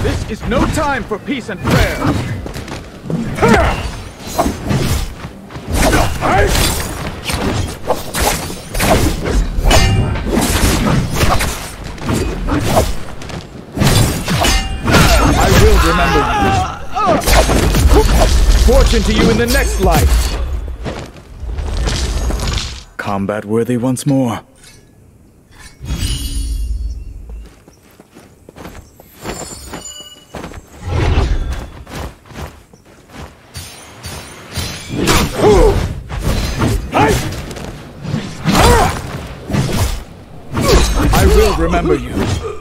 This is no time for peace and prayer. I will remember you. Fortune to you in the next life. Combat worthy once more. I will remember you.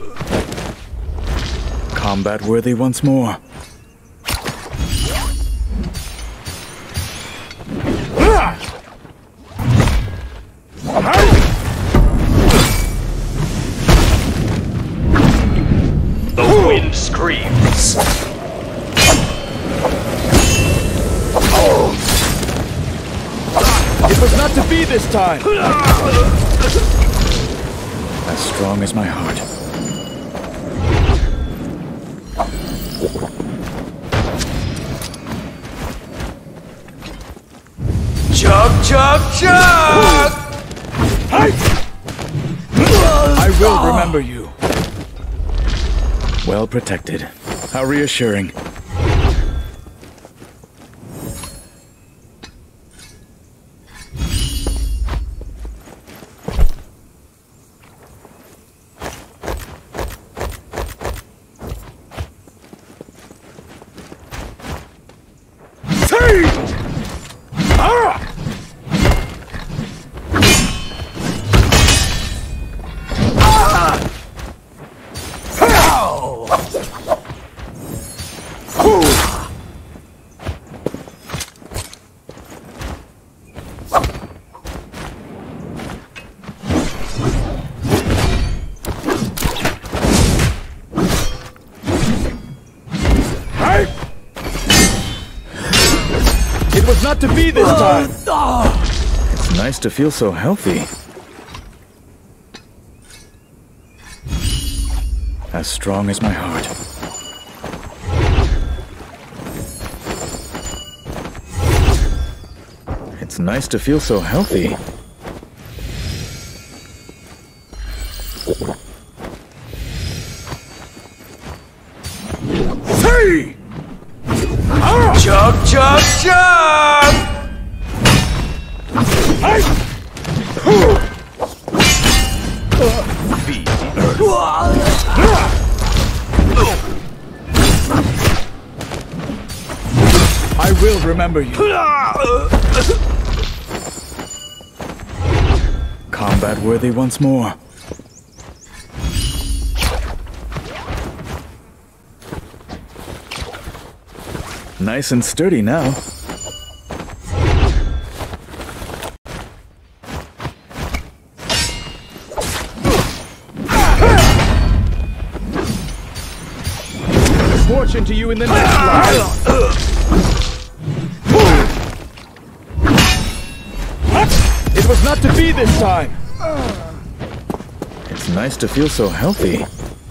Combat worthy once more. The wind screams. It was not to be this time. As strong as my heart. Chug, chug, chug! I will remember you. Well protected. How reassuring. It was not to be this time. It's nice to feel so healthy. As strong as my heart. It's nice to feel so healthy. Hey! Chug, chug, chug! Feed the earth. I will remember you. Combat worthy once more. Nice and sturdy now. Fortune to you in the next life. It was not to be this time. It's nice to feel so healthy.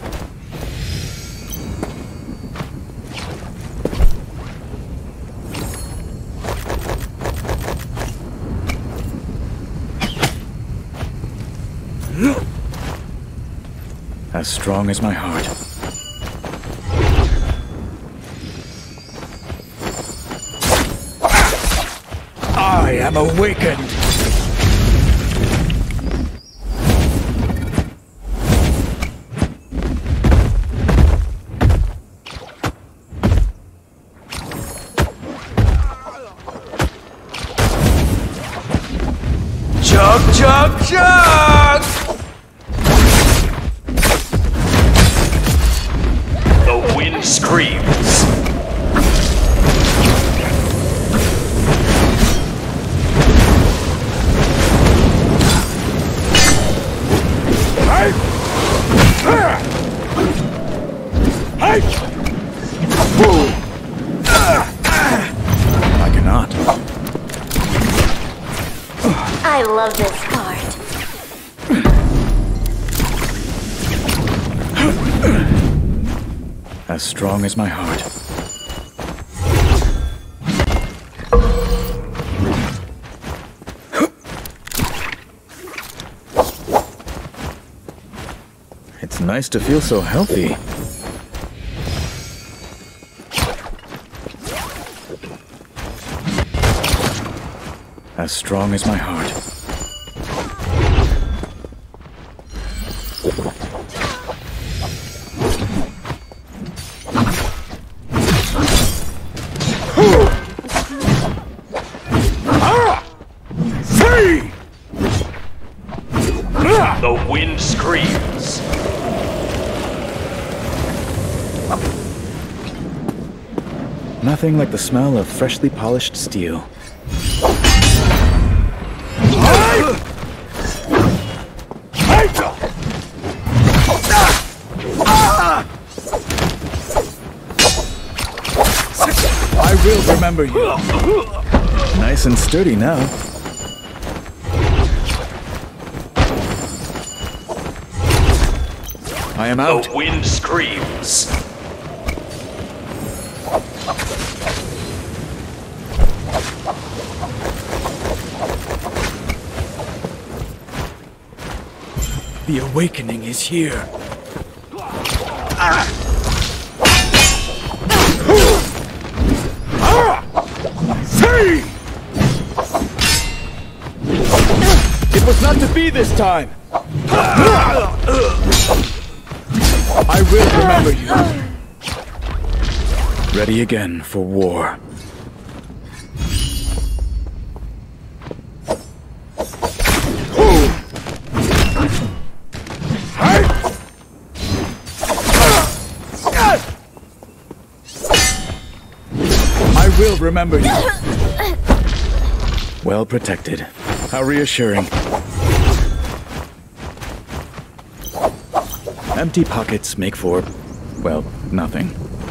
As strong as my heart. I am awakened. Chug, chug, chug! The wind screams. I cannot. I love this part. as strong as my heart. It's nice to feel so healthy. As strong as my heart. The wind screams. Nothing like the smell of freshly polished steel. I will remember you. Nice and sturdy now. I am out. The wind screams. The awakening is here. It was not to be this time. I will remember you. Ready again for war. I will remember you. Well protected. How reassuring. Empty pockets make for, well, nothing.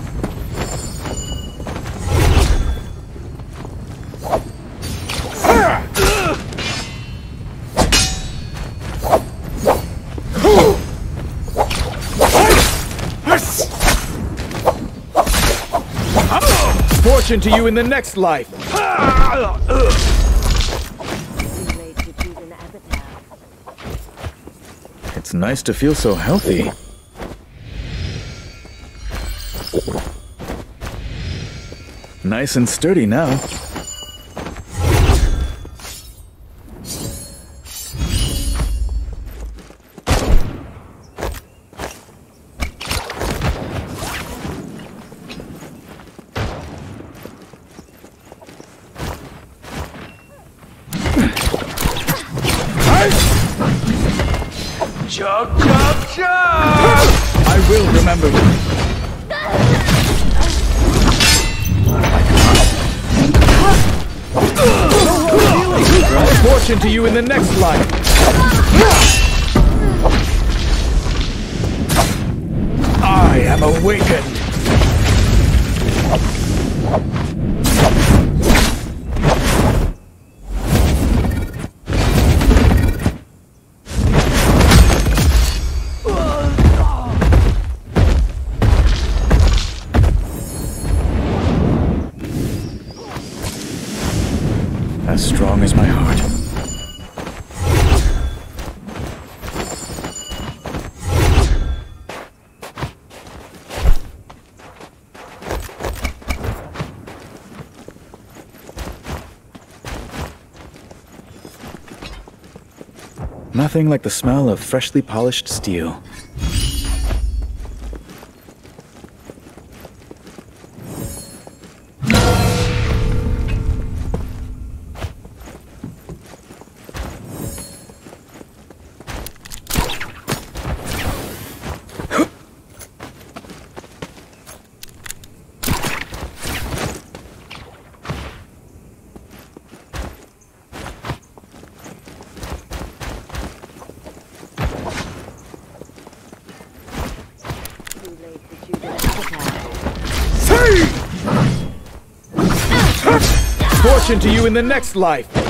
Fortune to you in the next life. It's nice to feel so healthy. Nice and sturdy now. Chug, chug, chug! I will remember you. Fortune to you in the next life. I am awakened. As strong as my heart. Nothing like the smell of freshly polished steel. Fortune to you in the next life.